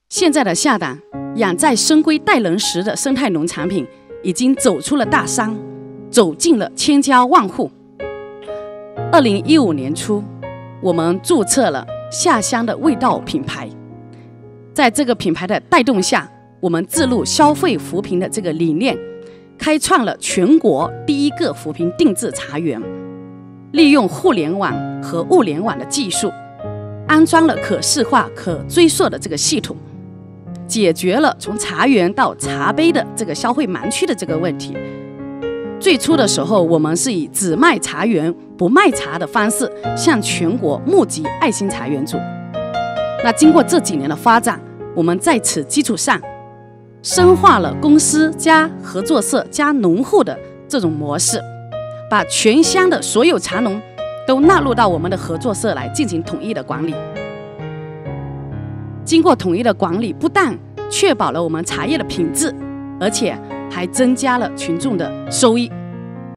现在的下党养在深闺带人时的生态农产品已经走出了大山，走进了千家万户。2015年初，我们注册了下乡的味道品牌。在这个品牌的带动下，我们自入消费扶贫的这个理念，开创了全国第一个扶贫定制茶园，利用互联网和物联网的技术，安装了可视化、可追溯的这个系统，解决了从茶园到茶杯的这个消费盲区的这个问题。最初的时候，我们是以只卖茶园不卖茶的方式向全国募集爱心茶园主。那经过这几年的发展，我们在此基础上深化了公司加合作社加农户的这种模式，把全乡的所有茶农都纳入到我们的合作社来进行统一的管理。经过统一的管理，不但确保了我们茶叶的品质，而且还增加了群众的收益。